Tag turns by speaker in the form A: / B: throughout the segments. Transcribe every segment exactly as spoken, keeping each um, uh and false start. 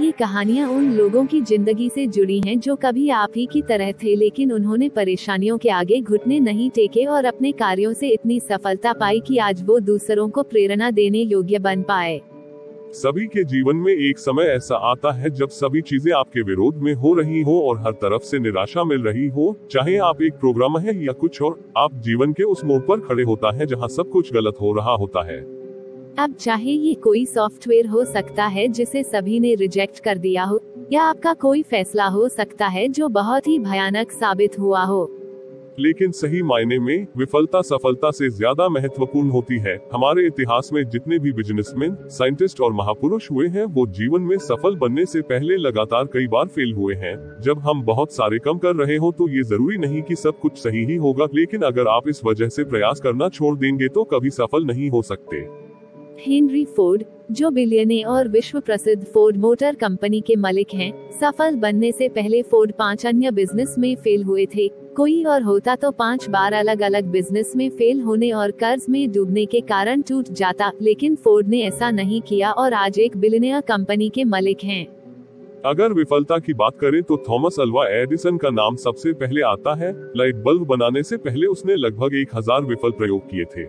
A: ये कहानियाँ उन लोगों की जिंदगी से जुड़ी हैं जो कभी आप ही की तरह थे, लेकिन उन्होंने परेशानियों के आगे घुटने नहीं टेके और अपने कार्यों से इतनी सफलता पाई कि आज वो दूसरों को प्रेरणा देने योग्य बन पाए।
B: सभी के जीवन में एक समय ऐसा आता है जब सभी चीजें आपके विरोध में हो रही हो और हर तरफ से निराशा मिल रही हो। चाहे आप एक प्रोग्राम है या कुछ और, आप जीवन के उस मोड़ पर खड़े होता है जहां सब कुछ गलत हो रहा होता है।
A: अब चाहे ये कोई सॉफ्टवेयर हो सकता है जिसे सभी ने रिजेक्ट कर दिया हो, या आपका कोई फैसला हो सकता है जो बहुत ही भयानक साबित हुआ हो,
B: लेकिन सही मायने में विफलता सफलता से ज्यादा महत्वपूर्ण होती है। हमारे इतिहास में जितने भी बिजनेसमैन, साइंटिस्ट और महापुरुष हुए हैं, वो जीवन में सफल बनने से पहले लगातार कई बार फेल हुए हैं। जब हम बहुत सारे काम कर रहे हो तो ये जरूरी नहीं कि सब कुछ सही ही होगा, लेकिन अगर आप इस वजह से प्रयास करना छोड़ देंगे तो कभी सफल नहीं हो सकते।
A: हेनरी फोर्ड, जो बिलियनर और विश्व प्रसिद्ध फोर्ड मोटर कंपनी के मालिक हैं, सफल बनने से पहले फोर्ड पांच अन्य बिजनेस में फेल हुए थे। कोई और होता तो पांच बार अलग अलग बिजनेस में फेल होने और कर्ज में डूबने के कारण टूट जाता, लेकिन फोर्ड ने ऐसा नहीं किया और आज एक बिलियनर कंपनी के मालिक हैं।
B: अगर विफलता की बात करें तो थॉमस अल्वा एडिसन का नाम सबसे पहले आता है। लाइट बल्ब बनाने से पहले उसने लगभग एक हजार विफल प्रयोग किए थे।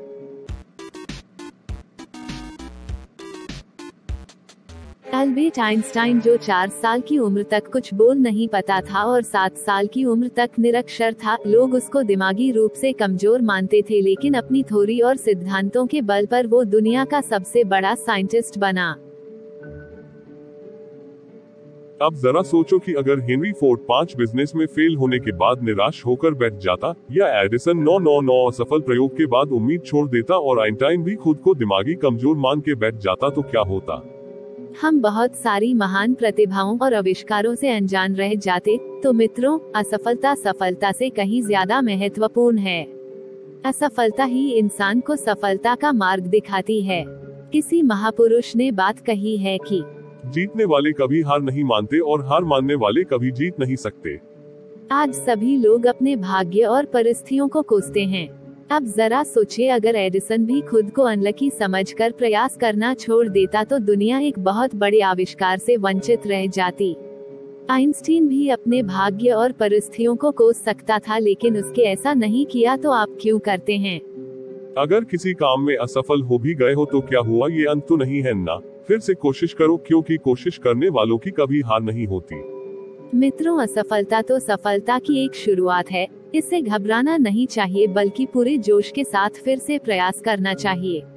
A: अल्बर्ट आइंस्टाइन, जो चार साल की उम्र तक कुछ बोल नहीं पाता था और सात साल की उम्र तक निरक्षर था, लोग उसको दिमागी रूप से कमजोर मानते थे, लेकिन अपनी थ्योरी और सिद्धांतों के बल पर वो दुनिया का सबसे बड़ा साइंटिस्ट बना।
B: अब जरा सोचो कि अगर हेनरी फोर्ड पांच बिजनेस में फेल होने के बाद निराश होकर बैठ जाता, या एडिसन नौ नौ नौ असफल प्रयोग के बाद उम्मीद छोड़ देता और आइंस्टाइन भी खुद को दिमागी कमजोर मान के बैठ जाता, तो क्या होता?
A: हम बहुत सारी महान प्रतिभाओं और आविष्कारों से अनजान रह जाते। तो मित्रों, असफलता सफलता से कहीं ज्यादा महत्वपूर्ण है। असफलता ही इंसान को सफलता का मार्ग दिखाती है। किसी महापुरुष ने बात कही है कि
B: जीतने वाले कभी हार नहीं मानते और हार मानने वाले कभी जीत नहीं सकते।
A: आज सभी लोग अपने भाग्य और परिस्थितियों को कोसते हैं। अब जरा सोचिए, अगर एडिसन भी खुद को अनलकी समझकर प्रयास करना छोड़ देता तो दुनिया एक बहुत बड़े आविष्कार से वंचित रह जाती। आइंस्टीन भी अपने भाग्य और परिस्थितियों को कोस सकता था, लेकिन उसके ऐसा नहीं किया, तो आप क्यों करते हैं?
B: अगर किसी काम में असफल हो भी गए हो तो क्या हुआ, ये अंत तो नहीं है ना। फिर से कोशिश करो, क्योंकि कोशिश करने वालों की कभी हार नहीं होती।
A: मित्रों, असफलता तो सफलता की एक शुरुआत है। इससे घबराना नहीं चाहिए, बल्कि पूरे जोश के साथ फिर से प्रयास करना चाहिए।